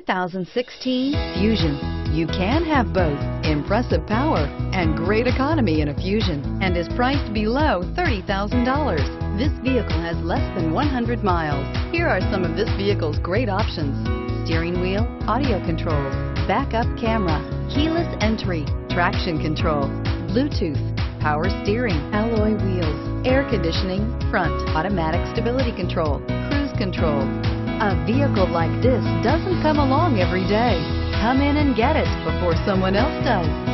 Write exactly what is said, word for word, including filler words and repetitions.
thousand sixteen Fusion. You can have both impressive power and great economy in a Fusion, and is priced below thirty thousand dollars. This vehicle has less than one hundred miles. Here are some of this vehicle's great options: steering wheel audio controls, backup camera, keyless entry, traction control, Bluetooth, power steering, alloy wheels, air conditioning, front, automatic stability control, cruise control. A vehicle like this doesn't come along every day. Come in and get it before someone else does.